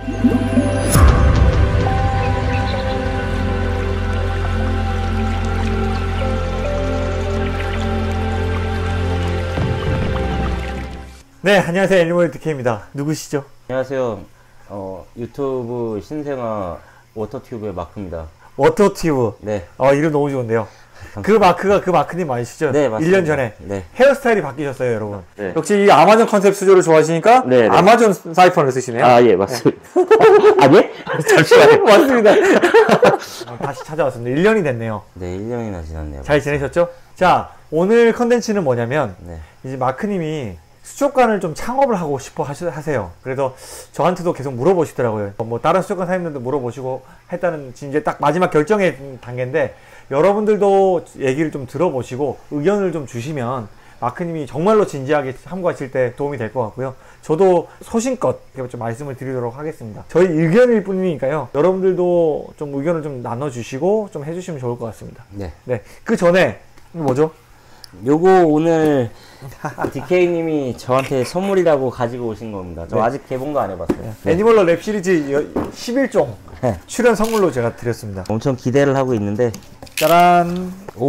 네, 안녕하세요. 애니멀드 K입니다. 누구시죠? 안녕하세요. 유튜브 신생아 워터튜브의 마크입니다. 워터튜브. 네. 이름 너무 좋은데요. 그 마크가 그 마크님 맞으시죠? 네, 맞습니다. 1년 전에 네. 헤어스타일이 바뀌셨어요, 여러분. 네. 역시 이 아마존 컨셉 수조를 좋아하시니까 네, 네. 아마존 사이펀을 쓰시네요. 아, 예, 맞습니다. 아니? 잠시만요. 맞습니다. 다시 찾아왔습니다. 1년이 됐네요. 네, 1년이나 지났네요. 잘 지내셨죠? 자, 오늘 컨텐츠는 뭐냐면 네. 이제 마크님이 수족관을 좀 창업을 하고 싶어 하세요. 그래서 저한테도 계속 물어보시더라고요. 뭐 다른 수족관 사장님들도 물어보시고 했다는 이제 딱 마지막 결정의 단계인데, 여러분들도 얘기를 좀 들어보시고 의견을 좀 주시면 마크님이 정말로 진지하게 참고하실 때 도움이 될 것 같고요. 저도 소신껏 좀 말씀을 드리도록 하겠습니다. 저희 의견일 뿐이니까요. 여러분들도 좀 의견을 좀 나눠주시고 좀 해주시면 좋을 것 같습니다. 네. 네. 그 전에 뭐죠? 요거 오늘 DK님이 저한테 선물이라고 가지고 오신 겁니다. 저 네. 아직 개봉도 안 해봤어요. 네. 애니멀러 랩 시리즈 11종 네. 출연 선물로 제가 드렸습니다. 엄청 기대를 하고 있는데, 짜란. 오,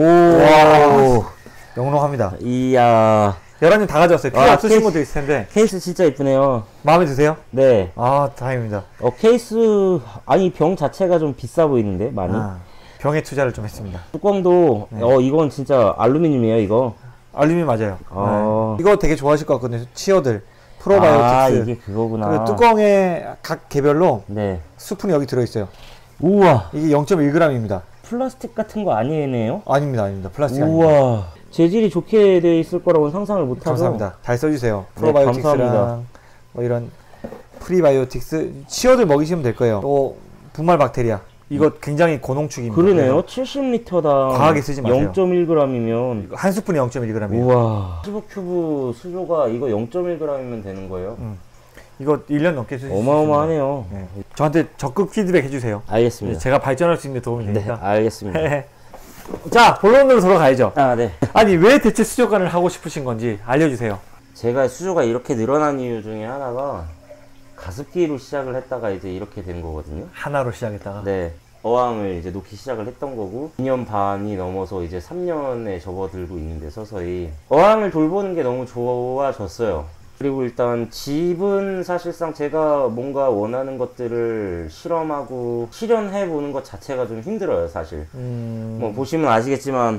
영롱합니다. 이야, 여러분 다 가져왔어요. 필요 없으신 케이스. 분도 있을 텐데 케이스 진짜 이쁘네요. 마음에 드세요? 네. 아, 다행입니다. 케이스, 아니, 병 자체가 좀 비싸 보이는데, 많이. 병에 투자를 좀 했습니다. 뚜껑도, 네. 이건 진짜 알루미늄이에요, 이거. 알루미늄 맞아요. 네. 이거 되게 좋아하실 것 같거든요. 치어들, 프로바이오틱스. 아, 이게 그거구나. 그리고 뚜껑에 각 개별로 네. 스푼이 여기 들어있어요. 우와. 이게 0.1g입니다. 플라스틱 같은 거 아니네요? 아닙니다, 아닙니다. 플라스틱 아닙니다. 우와. 재질이 좋게 돼 있을 거라고는 상상을 못하고. 감사합니다. 잘 써주세요. 네, 프로바이오틱스랑 감사합니다. 뭐 이런 프리바이오틱스, 치어들 먹이시면 될 거예요. 또 분말 박테리아. 이거 굉장히 고농축입니다. 그러네요. 70리터당 과하게 쓰지 마세요. 0.1g이면 한 스푼이 0.1g이에요. 우와. 15큐브 수조가 이거 0.1g이면 되는 거예요? 이거 1년 넘게 쓰실 수 있습니다. 어마어마하네요. 네. 저한테 적극 피드백 해주세요. 알겠습니다. 제가 발전할 수 있는 데 도움이 네, 되니까. 알겠습니다. 자, 본론으로 돌아가야죠. 아, 네. 아니, 왜 대체 수족관을 하고 싶으신 건지 알려주세요. 제가 수조가 이렇게 늘어난 이유 중에 하나가 가습기로 시작을 했다가 이제 이렇게 된 거거든요. 하나로 시작했다가. 네. 어항을 이제 놓기 시작을 했던 거고, 2년 반이 넘어서 이제 3년에 접어들고 있는데 서서히 어항을 돌보는 게 너무 좋아졌어요. 그리고 일단 집은 사실상 제가 뭔가 원하는 것들을 실험하고 실현해 보는 것 자체가 좀 힘들어요, 사실. 뭐 보시면 아시겠지만,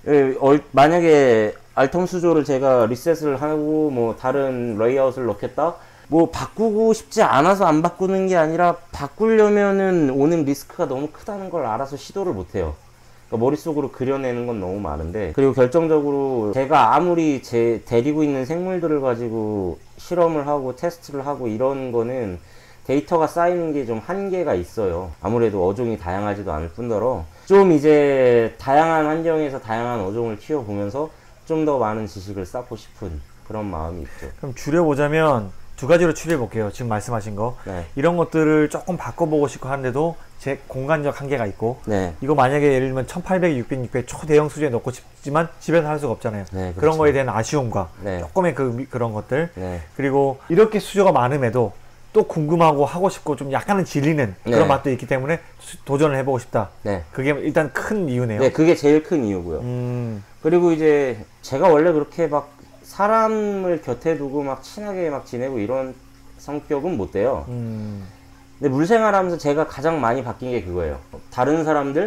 만약에 알텀 수조를 제가 리셋을 하고 뭐 다른 레이아웃을 넣겠다? 뭐 바꾸고 싶지 않아서 안 바꾸는 게 아니라 바꾸려면은 오는 리스크가 너무 크다는 걸 알아서 시도를 못 해요. 그러니까 머릿속으로 그려내는 건 너무 많은데, 그리고 결정적으로 제가 아무리 데리고 있는 생물들을 가지고 실험을 하고 테스트를 하고 이런 거는 데이터가 쌓이는 게 좀 한계가 있어요. 아무래도 어종이 다양하지도 않을 뿐더러 좀 이제 다양한 환경에서 다양한 어종을 키워보면서 좀 더 많은 지식을 쌓고 싶은 그런 마음이 있죠. 그럼 줄여보자면 두 가지로 추려해 볼게요. 지금 말씀하신 거. 네. 이런 것들을 조금 바꿔보고 싶고 하는데도 제 공간적 한계가 있고, 네. 이거 만약에 예를 들면 1800, 600, 600 초대형 수조에 넣고 싶지만 집에서 할 수가 없잖아요. 네, 그렇죠. 그런 거에 대한 아쉬움과 네. 조금의 그런 것들. 네. 그리고 이렇게 수조가 많음에도 또 궁금하고 하고 싶고 좀 약간은 질리는 그런 네. 맛도 있기 때문에 도전을 해보고 싶다. 네. 그게 일단 큰 이유네요. 네, 그게 제일 큰 이유고요. 그리고 이제 제가 원래 그렇게 막 사람을 곁에 두고 막 친하게 막 지내고 이런 성격은 못 돼요. 근데 물생활하면서 제가 가장 많이 바뀐 게 그거예요. 다른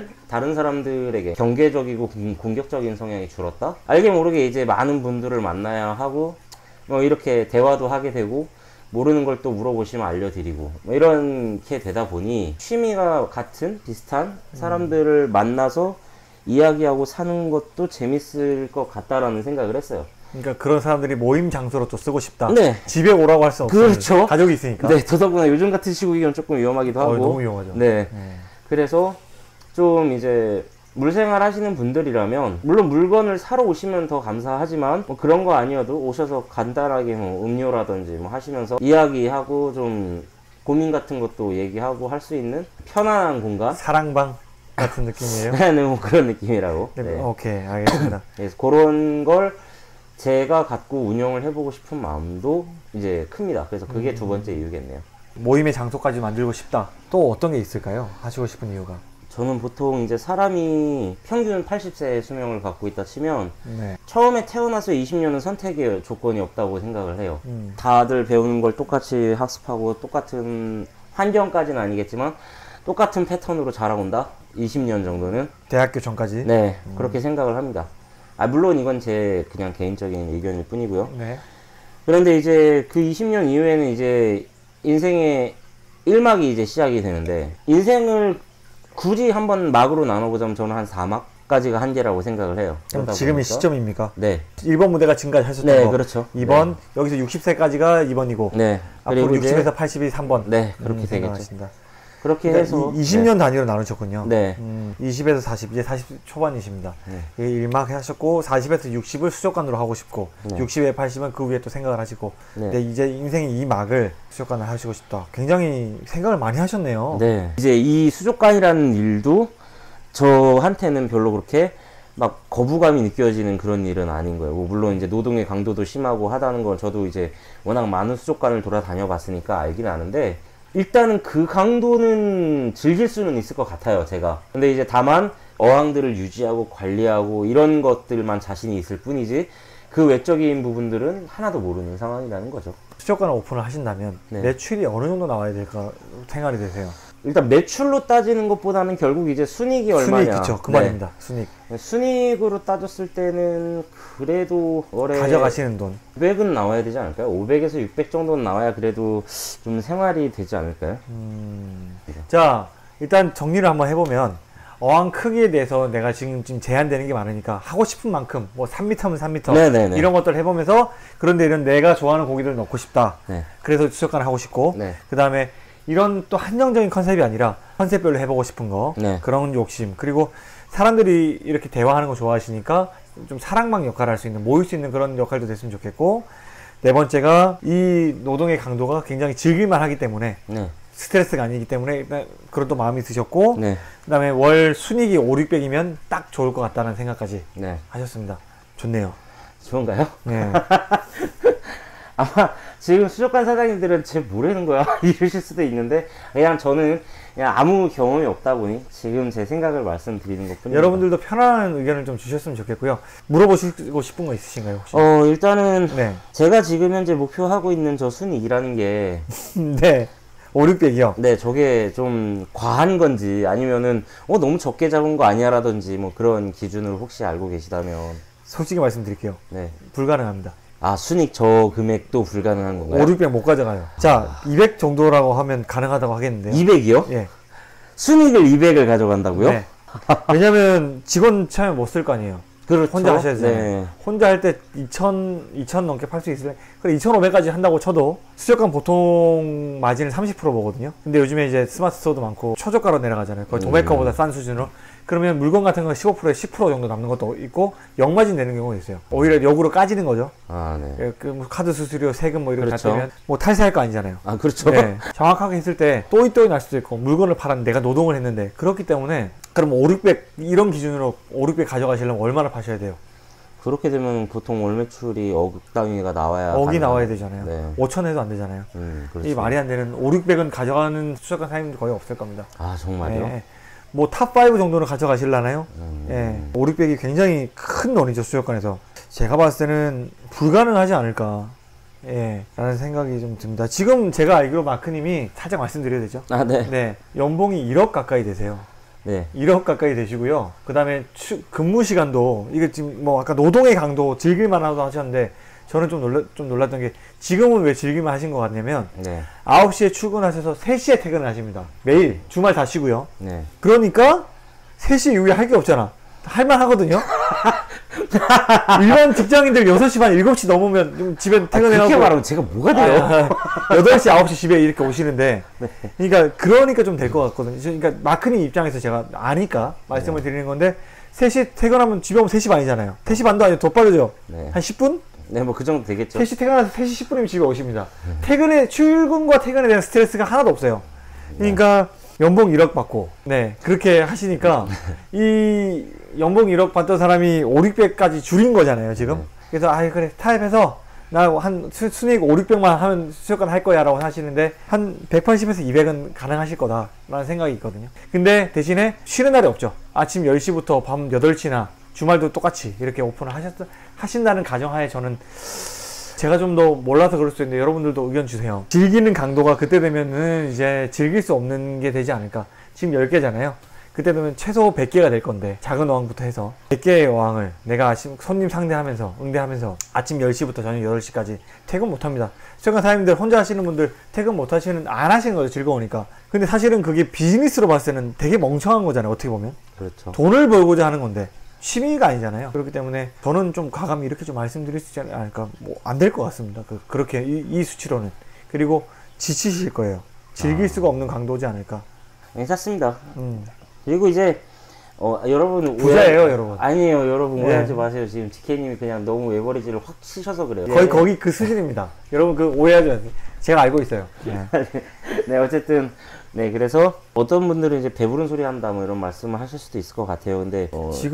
사람들에게 경계적이고 공격적인 성향이 줄었다? 알게 모르게 이제 많은 분들을 만나야 하고, 뭐 이렇게 대화도 하게 되고, 모르는 걸 또 물어보시면 알려드리고, 뭐 이렇게 되다 보니 취미가 같은 비슷한 사람들을 만나서 이야기하고 사는 것도 재밌을 것 같다라는 생각을 했어요. 그러니까 그런 사람들이 모임 장소로 또 쓰고 싶다. 네. 집에 오라고 할 수 없어요. 그렇죠. 가족이 있으니까. 네, 더더구나 요즘 같은 시국이면 조금 위험하기도 하고. 너무 위험하죠. 네. 그래서 좀 이제 물생활 하시는 분들이라면, 물론 물건을 사러 오시면 더 감사하지만, 뭐 그런 거 아니어도 오셔서 간단하게 뭐 음료라든지 뭐 하시면서 이야기하고 좀 고민 같은 것도 얘기하고 할 수 있는 편안한 공간? 사랑방 같은 느낌이에요? 네, 뭐 그런 느낌이라고. 네. 네. 오케이, 알겠습니다. 그래서 그런 걸 제가 갖고 운영을 해보고 싶은 마음도 이제 큽니다. 그래서 그게 두 번째 이유겠네요. 모임의 장소까지 만들고 싶다. 또 어떤 게 있을까요? 하시고 싶은 이유가. 저는 보통 이제 사람이 평균 80세의 수명을 갖고 있다 치면 네. 처음에 태어나서 20년은 선택의 조건이 없다고 생각을 해요. 다들 배우는 걸 똑같이 학습하고 똑같은 환경까지는 아니겠지만 똑같은 패턴으로 자라온다? 20년 정도는? 대학교 전까지? 네, 그렇게 생각을 합니다. 물론 이건 제 그냥 개인적인 의견일 뿐이고요. 네. 그런데 이제 그 20년 이후에는 이제 인생의 1막이 이제 시작이 되는데, 인생을 굳이 한번 막으로 나눠보자면 저는 한 4막까지가 한계라고 생각을 해요. 그럼 지금이 보니까. 시점입니까? 네. 1번 무대가 지금까지 하셨던 네, 거. 그렇죠. 2번, 여기서 60세까지가 2번이고. 네. 앞으로 그리고 이제 60에서 80이 3번. 네, 그렇게 되겠죠. 생각하신다. 그렇게 그러니까 해서 20년 단위로 나누셨군요. 네. 20에서 40, 이제 40 초반이십니다. 네. 1막 하셨고 40에서 60을 수족관으로 하고 싶고 네. 60에 80은 그 위에 또 생각을 하시고 네. 근데 이제 인생의 이 막을 수족관을 하시고 싶다. 굉장히 생각을 많이 하셨네요. 네. 이제 이 수족관이라는 일도 저한테는 별로 그렇게 막 거부감이 느껴지는 그런 일은 아닌 거예요. 뭐 물론 이제 노동의 강도도 심하고 하다는 걸 저도 이제 워낙 많은 수족관을 돌아다녀 봤으니까 알긴 아는데, 일단은 그 강도는 즐길 수는 있을 것 같아요, 제가. 근데 이제 다만 어항들을 유지하고 관리하고 이런 것들만 자신이 있을 뿐이지 그 외적인 부분들은 하나도 모르는 상황이라는 거죠. 수족관을 오픈을 하신다면 네. 매출이 어느 정도 나와야 될까 생각이 되세요? 일단 매출로 따지는 것보다는 결국 이제 순이익이 얼마냐. 순이익, 그쵸. 그 네. 말입니다. 순이익. 순이익으로 따졌을 때는 그래도 월에 가져가시는 돈. 500은 나와야 되지 않을까요? 500에서 600 정도는 나와야 그래도 좀 생활이 되지 않을까요? 자, 일단 정리를 한번 해보면 어항 크기에 대해서 내가 지금 제한되는 게 많으니까 하고 싶은 만큼 뭐 3m면 3m 네네네. 이런 것들 해보면서, 그런데 이런 내가 좋아하는 고기들을 넣고 싶다. 네. 그래서 수족관을 하고 싶고 네. 그 다음에 이런 또 한정적인 컨셉이 아니라 컨셉별로 해보고 싶은 거, 네. 그런 욕심, 그리고 사람들이 이렇게 대화하는 거 좋아하시니까 좀 사랑방 역할을 할 수 있는, 모일 수 있는 그런 역할도 됐으면 좋겠고, 네 번째가 이 노동의 강도가 굉장히 즐길만 하기 때문에 네. 스트레스가 아니기 때문에 일단 그런 또 마음이 드셨고, 네. 그 다음에 월 순이익이 5, 600이면 딱 좋을 것 같다는 생각까지 네. 하셨습니다. 좋네요. 좋은가요? 네. 아마 지금 수족관 사장님들은 쟤 뭐라는 거야? 이러실 수도 있는데, 그냥 저는 그냥 아무 경험이 없다 보니 지금 제 생각을 말씀드리는 것 뿐입니다. 여러분들도 편안한 의견을 좀 주셨으면 좋겠고요. 물어보시고 싶은 거 있으신가요, 혹시? 일단은 네. 제가 지금 현재 목표하고 있는 저 순이익이라는 게 네. 5, 600이요. 네, 저게 좀 과한 건지 아니면은 너무 적게 잡은 거 아니야 라든지 뭐 그런 기준을 혹시 알고 계시다면. 솔직히 말씀드릴게요. 네. 불가능합니다. 순익 저 금액도 불가능한 건가요? 5, 600 못 가져가요. 자, 200 정도라고 하면 가능하다고 하겠는데요. 200이요? 예. 순익을 200을 가져간다고요? 네. 왜냐면 직원 처음에 못 쓸 거 아니에요. 그렇죠. 혼자 하셔야 되잖아요. 네. 혼자 할 때 2,000 넘게 팔 수 있으면, 그래 2,500까지 한다고 쳐도 수족관 보통 마진을 30% 보거든요. 근데 요즘에 이제 스마트 스토어도 많고 초저가로 내려가잖아요. 거의 도매가보다 싼 수준으로. 그러면 물건 같은 거 15%에 10% 정도 남는 것도 있고 역마진 내는 경우가 있어요. 오히려 역으로 까지는 거죠. 네. 뭐 카드 수수료, 세금 뭐 이런 거 그렇죠. 다 떼면 뭐 탈세할 거 아니잖아요. 그렇죠. 네. 정확하게 했을 때 또이또이 날 수도 있고, 물건을 팔았는데 내가 노동을 했는데, 그렇기 때문에 그럼 5, 600 이런 기준으로 5, 600 가져가시려면 얼마나 파셔야 돼요? 그렇게 되면 보통 월 매출이 억 단위가 나와야 억이 가능한- 나와야 되잖아요. 네. 5천 해도 안 되잖아요. 그렇죠. 이 말이 안 되는 5, 600은 가져가는 수족관 사장님도 거의 없을 겁니다. 정말요? 네. 뭐 탑5 정도는 가져가실라나요? 예. 5, 600이 굉장히 큰 돈이죠, 수족관에서. 제가 봤을 때는 불가능하지 않을까. 예. 라는 생각이 좀 듭니다. 지금 제가 알기로 마크님이 살짝 말씀드려야 되죠? 네. 네. 연봉이 1억 가까이 되세요. 네. 1억 가까이 되시고요. 그 다음에 근무 시간도, 이게 지금 뭐 아까 노동의 강도 즐길만 하다고 하셨는데, 저는 좀 놀랐던 게, 지금은 왜 즐길만 하신 것 같냐면, 네. 9시에 출근하셔서 3시에 퇴근을 하십니다. 매일. 주말 다 쉬고요. 네. 그러니까 3시 이후에 할 게 없잖아. 할만 하거든요. 일반 직장인들 6시 반, 7시 넘으면 좀 집에 퇴근해가고. 그렇게 말하면 제가 뭐가 돼요? 8시, 9시 집에 이렇게 오시는데. 그러니까 좀 될 것 같거든요. 그러니까 마크님 입장에서 제가 아니까 말씀을 드리는 건데, 3시 퇴근하면 집에 오면 3시 반이잖아요. 3시 반도 아니고 더 빠르죠? 네. 한 10분? 네, 뭐 그 정도 되겠죠. 3시 퇴근해서 3시 10분이면 집에 오십니다. 출근과 퇴근에 대한 스트레스가 하나도 없어요. 그러니까 연봉 1억 받고, 네, 그렇게 하시니까 이 연봉 1억 받던 사람이 5, 600까지 줄인 거잖아요, 지금. 그래서 그래, 타협해서 나 한 순이익 5, 600만 하면 수족관 할 거야 라고 하시는데 한 180에서 200은 가능하실 거다 라는 생각이 있거든요. 근데 대신에 쉬는 날이 없죠. 아침 10시부터 밤 8시나 주말도 똑같이 이렇게 오픈을 하신다는 가정하에 저는 제가 좀 더 몰라서 그럴 수 있는데 여러분들도 의견 주세요. 즐기는 강도가 그때 되면은 이제 즐길 수 없는 게 되지 않을까. 지금 10개잖아요. 그때 되면 최소 100개가 될 건데 작은 어항부터 해서 100개의 어항을 내가 손님 상대하면서 응대하면서 아침 10시부터 저녁 8시까지 퇴근 못합니다. 수족관 사장님들 혼자 하시는 분들 퇴근 못 하시는 안 하시는 거죠. 즐거우니까. 근데 사실은 그게 비즈니스로 봤을 때는 되게 멍청한 거잖아요. 어떻게 보면. 그렇죠. 돈을 벌고자 하는 건데 취미가 아니잖아요. 그렇기 때문에 저는 좀 과감히 이렇게 좀 말씀드릴 수 있지 않을까. 뭐 안 될 것 같습니다. 그렇게 이 수치로는. 그리고 지치실 거예요. 즐길 수가 없는 강도지 않을까. 괜찮습니다. 그리고 이제 여러분 부자예요, 여러분. 아니에요, 여러분 네. 오해하지 마세요. 지금 DK님이 그냥 너무 에버리지를 확 치셔서 그래요. 거의 거기 그 수준입니다. 여러분 그 오해하지 마세요. 제가 알고 있어요. 네. 네, 어쨌든 네, 그래서 어떤 분들은 이제 배부른 소리 한다 뭐 이런 말씀을 하실 수도 있을 것 같아요. 근데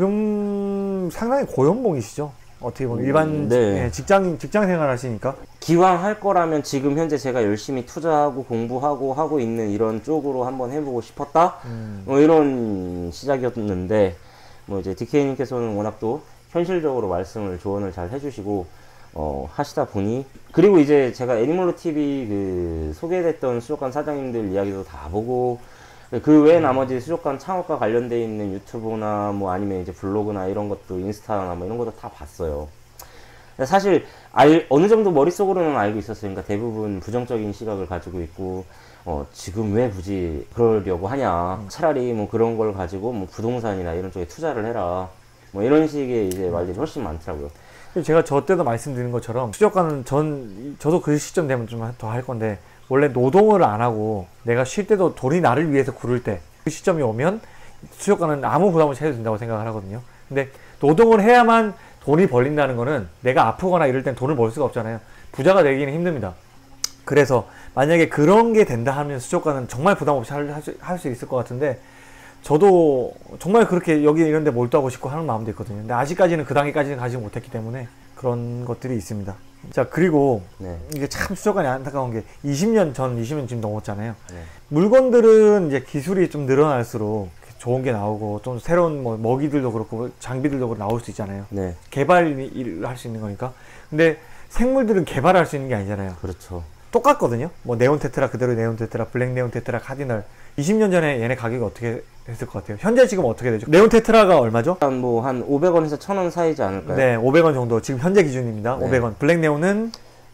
지금 상당히 고연봉이시죠? 어떻게 보면 일반 네. 직장 생활 하시니까. 기왕 할 거라면 지금 현재 제가 열심히 투자하고 공부하고 하고 있는 이런 쪽으로 한번 해보고 싶었다. 뭐 이런 시작이었는데 뭐 이제 DK님께서는 워낙 또 현실적으로 말씀을 조언을 잘 해주시고 하시다 보니, 그리고 이제 제가 애니멀로 TV 그 소개됐던 수족관 사장님들 이야기도 다 보고 그 외에 나머지 수족관 창업과 관련돼 있는 유튜브나 뭐 아니면 이제 블로그나 이런 것도 인스타나 뭐 이런 것도 다 봤어요. 사실 어느 정도 머릿속으로는 알고 있었어요. 그러니까 대부분 부정적인 시각을 가지고 있고 지금 왜 굳이 그러려고 하냐, 차라리 뭐 그런 걸 가지고 뭐 부동산이나 이런 쪽에 투자를 해라, 뭐 이런 식의 이제 말들이 훨씬 많더라고요. 제가 저 때도 말씀드린 것처럼 수족관은 저도 그 시점 되면 좀 더 할 건데, 원래 노동을 안 하고 내가 쉴 때도 돈이 나를 위해서 구를 때 그 시점이 오면 수족관은 아무 부담 없이 해도 된다고 생각을 하거든요. 근데 노동을 해야만 돈이 벌린다는 거는 내가 아프거나 이럴 땐 돈을 벌 수가 없잖아요. 부자가 되기는 힘듭니다. 그래서 만약에 그런 게 된다 하면 수족관은 정말 부담 없이 할 수 있을 것 같은데, 저도 정말 그렇게 여기 이런 데 몰두하고 싶고 하는 마음도 있거든요. 근데 아직까지는 그 단계까지는 가지 못했기 때문에 그런 것들이 있습니다. 자, 그리고 네. 이게 참 수족관이 안타까운 게 20년 지금 넘었잖아요. 네. 물건들은 이제 기술이 좀 늘어날수록 좋은 게 나오고 좀 새로운 뭐 먹이들도 그렇고 장비들도 그렇고 나올 수 있잖아요. 네. 개발을 할 수 있는 거니까. 근데 생물들은 개발할 수 있는 게 아니잖아요. 그렇죠. 똑같거든요. 뭐 네온테트라 그대로 네온테트라, 블랙 네온테트라, 카디널. 20년 전에 얘네 가격이 어떻게 했을 것 같아요? 현재 지금 어떻게 되죠? 네온테트라가 얼마죠? 한 500원에서 1000원 사이지 않을까요? 네, 500원 정도. 지금 현재 기준입니다. 네. 500원. 블랙 네온은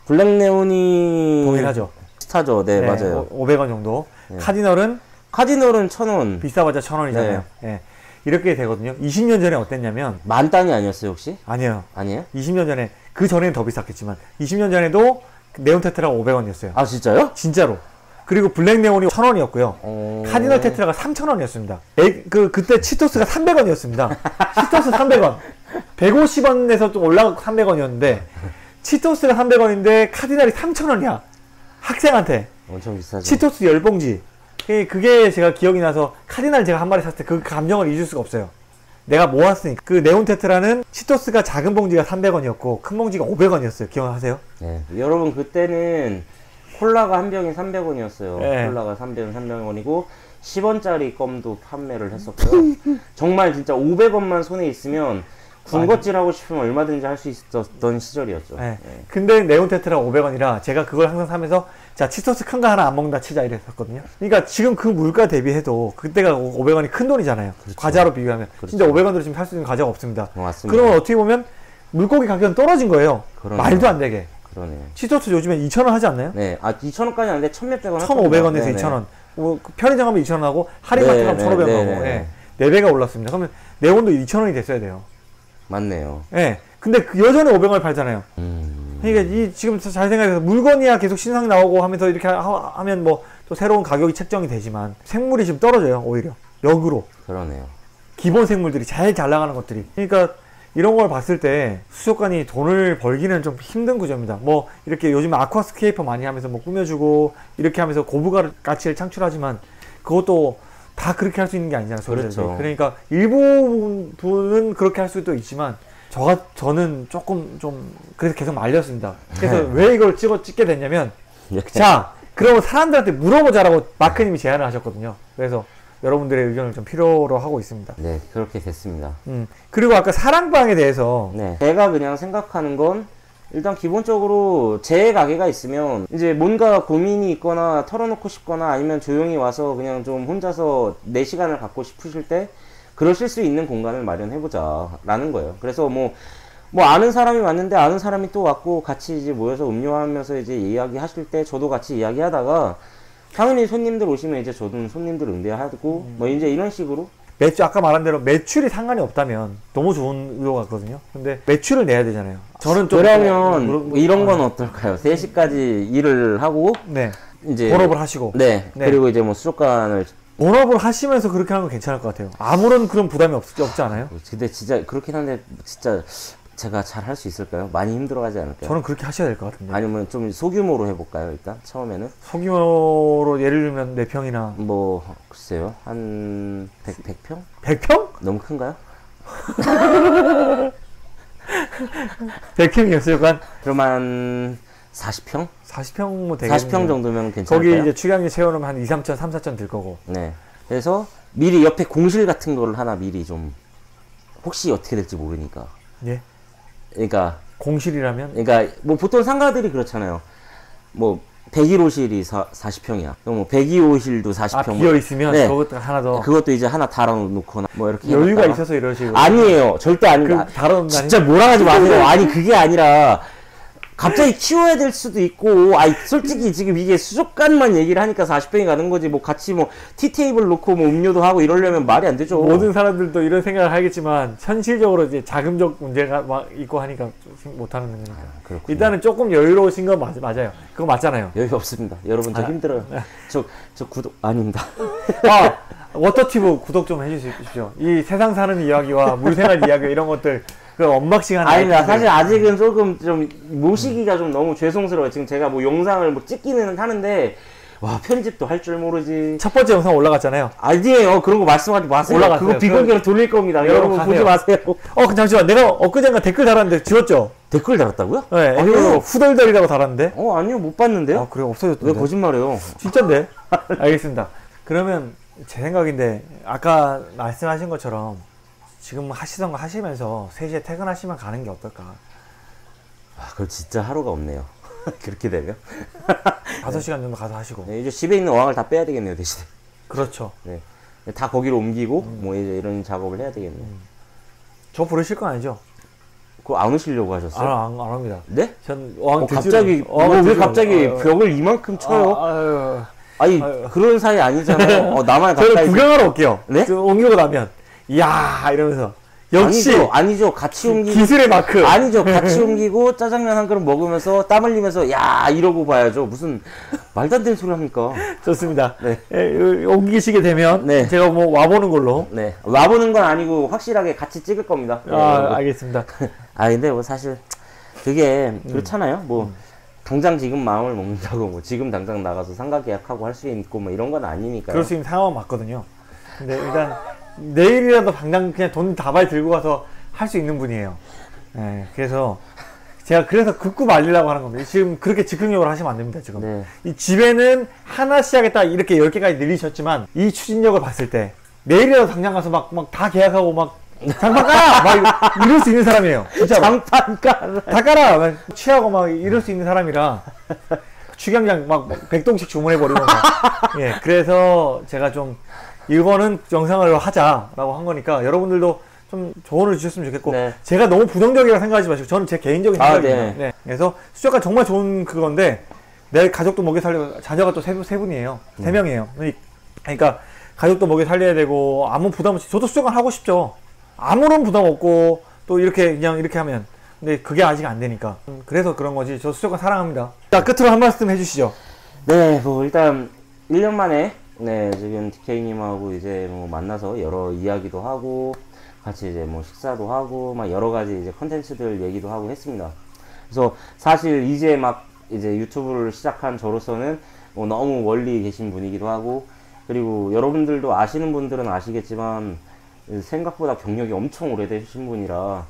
블랙네온이 동일하죠. 비슷하죠. 네, 맞아요. 500원 정도. 네. 카디널은 카디널은 1000원. 비싸봤자 1000원이잖아요. 네. 이렇게 되거든요. 20년 전에 어땠냐면, 만 단위 아니었어요, 혹시? 아니에요. 아니에요? 20년 전에, 그 전에는 더 비쌌겠지만 20년 전에도 네온테트라가 500원이었어요. 아, 진짜요? 진짜로. 그리고 블랙 네온이 1000원이었고요. 카디널 테트라가 3000원이었습니다. 그때 치토스가 300원이었습니다. 치토스 300원. 150원에서 좀 올라가고 300원이었는데, 치토스가 300원인데 카디널이 3000원이야. 학생한테. 엄청 비싸죠. 치토스 10봉지. 그게 제가 기억이 나서 카디널 제가 한 마리 샀을 때 그 감정을 잊을 수가 없어요. 내가 모았으니까. 그 네온테트라는 치토스가 작은 봉지가 300원이었고 큰 봉지가 500원이었어요. 기억하세요? 네. 여러분, 그때는 콜라가 한 병이 300원이었어요. 네. 콜라가 300원이고 10원짜리 껌도 판매를 했었고요. 정말 진짜 500원만 손에 있으면 군것질 하고 싶으면 얼마든지 할 수 있었던 시절이었죠. 네. 네. 근데 네온테트라가 500원이라 제가 그걸 항상 사면서, 자, 치토스 큰 거 하나 안 먹는다 치자 이랬었거든요. 그러니까 지금 그 물가 대비해도 그때가 500원이 큰 돈이잖아요. 그렇죠. 과자로 비교하면. 그렇죠. 진짜 500원으로 지금 살 수 있는 과자가 없습니다. 맞습니다. 그러면 어떻게 보면 물고기 가격은 떨어진 거예요. 그러네요. 말도 안 되게. 그러네요. 치토스 요즘에 2,000원 하지 않나요? 네. 아, 2,000원까지 아닌데 1,몇백 원. 1,500원에서 2,000원. 뭐 편의점 가면 2,000원 하고 할인마트 가면 1,500원 하고. 예. 4배가 올랐습니다. 그러면 네온도 2,000원이 됐어야 돼요. 맞네요. 예. 근데 여전히 500원을 팔잖아요. 그러니까 지금 잘 생각해서 물건이야 계속 신상 나오고 하면서 이렇게 하면 뭐 또 새로운 가격이 책정이 되지만 생물이 지금 떨어져요. 오히려 역으로. 그러네요. 기본 생물들이 잘 나가는 것들이. 그러니까 이런 걸 봤을 때 수족관이 돈을 벌기는 좀 힘든 구조입니다. 뭐 이렇게 요즘 아쿠아스케이퍼 많이 하면서 뭐 꾸며주고 이렇게 하면서 고부가 가치를 창출하지만 그것도 다 그렇게 할 수 있는 게 아니잖아요. 그렇죠. 그러니까 일부분은 그렇게 할 수도 있지만 저는 조금 좀 그래서 계속 말렸습니다. 그래서 왜 이걸 찍게 됐냐면 자 그러면 사람들한테 물어보자라고 마크님이 제안을 하셨거든요. 그래서 여러분들의 의견을 좀 필요로 하고 있습니다. 네, 그렇게 됐습니다. 그리고 아까 사랑방에 대해서 네, 제가 그냥 생각하는 건 일단 기본적으로 제 가게가 있으면 이제 뭔가 고민이 있거나 털어놓고 싶거나 아니면 조용히 와서 그냥 좀 혼자서 내 시간을 갖고 싶으실 때 그러실 수 있는 공간을 마련해보자 라는 거예요. 그래서 뭐 아는 사람이 왔는데 아는 사람이 또 왔고 같이 이제 모여서 음료하면서 이제 이야기 하실 때 저도 같이 이야기 하다가 당연히 손님들 오시면 이제 저도 손님들 응대하고 뭐 이제 이런 식으로 아까 말한 대로 매출이 상관이 없다면 너무 좋은 의도가 같거든요. 근데 매출을 내야 되잖아요. 저는 좀 그러면 이런 건 어떨까요? 3시까지 일을 하고 네. 이제 본업을 하시고 네. 그리고 이제 뭐 수족관을 본업을 하시면서 그렇게 하는 건 괜찮을 것 같아요. 아무런 그런 부담이 없지 않아요? 근데 진짜 그렇긴 한데 진짜 제가 잘 할 수 있을까요? 많이 힘들어하지 않을까요? 저는 그렇게 하셔야 될 것 같은데. 아니면 좀 소규모로 해볼까요? 일단 처음에는 소규모로 예를 들면 4평이나 뭐 글쎄요 한 100평? 100평? 너무 큰가요? 100평이었어요, 간 그러면 40평? 40평 뭐 되겠네요. 40평 정도면 괜찮을까요? 거기 이제 축양지 채워놓으면 한 2, 3천, 3, 4천 들 거고. 네. 그래서 미리 옆에 공실 같은 거를 하나 미리 좀 혹시 어떻게 될지 모르니까. 예. 그러니까 공실이라면? 그러니까 뭐 보통 상가들이 그렇잖아요. 뭐 101호실이 40평이야. 그럼 뭐 102호실도 40평. 비어 있으면 네. 그것도 하나 더. 그것도 이제 하나 달아놓거나 뭐 이렇게. 여유가 해놨다가. 있어서 이러시고. 아니에요. 절대 아닙니다. 달아놓는다니? 진짜 뭐라 하지 마세요. 아니 그게 아니라 갑자기 키워야 될 수도 있고, 솔직히 지금 이게 수족관만 얘기를 하니까 40평이 가는 거지, 뭐 같이 뭐 티테이블 놓고 뭐 음료도 하고 이러려면 말이 안 되죠. 모든 사람들도 이런 생각을 하겠지만, 현실적으로 이제 자금적 문제가 막 있고 하니까 못하는 거니까. 그렇군요. 일단은 조금 여유로우신 건 맞아요. 그거 맞잖아요. 여유 없습니다. 여러분 저 힘들어요. 저 구독, 아닙니다. 워터티브 구독 좀 해주십시오. 이 세상 사는 이야기와 물생활 이야기 이런 것들, 그 언박싱하는. 아닙니다. 사실 아직은 조금 좀 모시기가 좀 너무 죄송스러워요. 지금 제가 뭐 영상을 뭐 찍기는 하는데, 와, 편집도 할 줄 모르지. 첫 번째 영상 올라갔잖아요. 아니에요. 그런 거 말씀하지 마세요. 올라갔어요. 그거 비공개로 돌릴 겁니다. 여러분 보지 마세요. 잠시만. 내가 엊그젠가 댓글 달았는데 지웠죠? 댓글 달았다고요? 네. 아니요. 후덜덜이라고 달았는데. 아니요. 못 봤는데요? 그래, 없어졌던데. 왜 거짓말해요? 진짠데? 알겠습니다. 그러면 제 생각인데, 아까 말씀하신 것처럼 지금 하시던 거 하시면서 3시에 퇴근하시면 가는 게 어떨까? 그럼 진짜 하루가 없네요. 그렇게 되면. 5시간 정도 가서 하시고. 네, 이제 집에 있는 어항을 다 빼야 되겠네요, 대신에. 그렇죠. 네. 다 거기로 옮기고, 뭐 이제 이런 작업을 해야 되겠네요. 저 부르실 건 아니죠? 그거 안 오시려고 하셨어요? 안 합니다. 네? 전 어항 갑자기, 왜 갑자기 벽을 이만큼 쳐요? 아니, 그런 사이 아니잖아요. 나만 저는 가까이. 구경하러 올게요. 네? 옮기고 나면, 이야, 이러면서. 역시. 아니죠. 같이 옮기고. 기술의 마크. 아니죠. 같이 옮기고 짜장면 한 그릇 먹으면서 땀 흘리면서 야 이러고 봐야죠. 무슨 말도 안 되는 소리 합니까? 좋습니다. 네. 옮기시게 되면 네. 제가 뭐 와보는 걸로. 네. 와보는 건 아니고 확실하게 같이 찍을 겁니다. 네, 알겠습니다. 근데 뭐 사실 그게 그렇잖아요. 뭐 당장 지금 마음을 먹는다고 뭐 지금 당장 나가서 상가 계약하고 할 수 있고 뭐 이런 건 아니니까요. 그럴 수 있는 상황은 맞거든요. 근데 일단 내일이라도 당장 그냥 돈 다발 들고 가서 할 수 있는 분이에요. 네, 그래서 제가 극구 말리려고 하는 겁니다. 지금 그렇게 즉흥적으로 하시면 안 됩니다. 지금 네. 이 집에는 하나씩 하겠다 이렇게 10개까지 늘리셨지만 이 추진력을 봤을 때 내일이라도 당장 가서 막 다 계약하고 막 장판 깔아! 막 이럴 수 있는 사람이에요. 진짜로. 장판 깔아. 다 깔아! 막 취하고 막 이럴 수 있는 사람이라 축양장 막 100동씩 주문해버리고 예, 그래서 제가 좀 이거는 영상을 하자라고 한 거니까 여러분들도 좀 조언을 주셨으면 좋겠고 네. 제가 너무 부정적이라고 생각하지 마시고 저는 제 개인적인 생각입니다. 네. 네. 그래서 수족관 정말 좋은 그건데 내 가족도 먹여 살려고 자녀가 또 세 분이에요. 3명이에요. 그러니까 가족도 먹여 살려야 되고 아무 부담 없이 저도 수족관 하고 싶죠. 아무런 부담 없고 또 이렇게 그냥 이렇게 하면 근데 그게 아직 안 되니까 그래서 그런 거지. 저 수족관 사랑합니다. 자, 끝으로 한 말씀 해주시죠. 네, 뭐 일단 1년 만에 네 지금 DK님하고 이제 뭐 만나서 여러 이야기도 하고 같이 이제 뭐 식사도 하고 막 여러 가지 이제 컨텐츠들 얘기도 하고 했습니다. 그래서 사실 이제 막 이제 유튜브를 시작한 저로서는 뭐 너무 멀리 계신 분이기도 하고 그리고 여러분들도 아시는 분들은 아시겠지만 생각보다 경력이 엄청 오래되신 분이라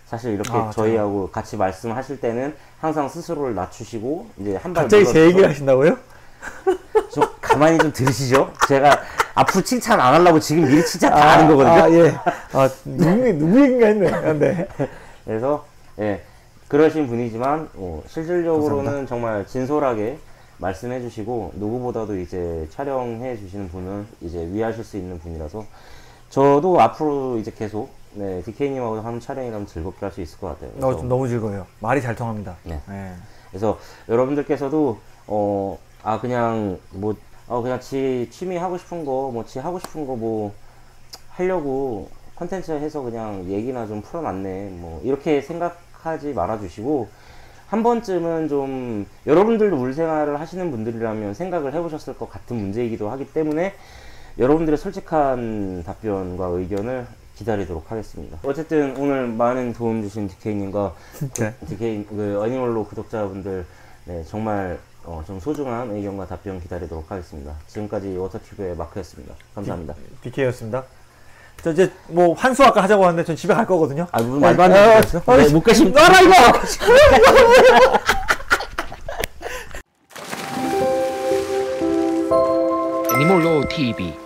사실 이렇게 아, 저희하고 같이 말씀하실 때는 항상 스스로를 낮추시고 이제 한 발 갑자기 제 얘기를 하신다고요? 좀 가만히 좀 들으시죠. 제가 앞으로 칭찬 안 하려고 지금 미리 칭찬 다 하는 거거든요. 아, 예. 아, 누구 얘기인가 했네. 네. 그래서 예, 그러신 분이지만 실질적으로는 감사합니다. 정말 진솔하게 말씀해 주시고 누구보다도 이제 촬영해 주시는 분은 이제 위하실 수 있는 분이라서 저도 앞으로 이제 계속 네, DK님하고 하는 촬영이라면 즐겁게 할 수 있을 것 같아요. 그래서, 좀 너무 즐거워요. 말이 잘 통합니다. 네. 네. 그래서 여러분들께서도 그냥 뭐 그냥 지 취미 하고 싶은 거 뭐 지 하고 싶은 거 뭐 하려고 컨텐츠 해서 그냥 얘기나 좀 풀어놨네 뭐 이렇게 생각하지 말아주시고 한 번쯤은 좀 여러분들도 물생활을 하시는 분들이라면 생각을 해보셨을 것 같은 문제이기도 하기 때문에 여러분들의 솔직한 답변과 의견을 기다리도록 하겠습니다. 어쨌든 오늘 많은 도움 주신 DK님과 네. DK 어니멀로 구독자분들 네, 정말 좀 소중한 의견과 답변 기다리도록 하겠습니다. 지금까지 워터튜브의 마크였습니다. 감사합니다. DK였습니다. 저 이제 뭐 환수 아까 하자고 하는데 전 집에 갈 거거든요. 아 무슨 말도 안 되는 거죠? 네, 못 가시면 놔라 이거! 애니몰로 TV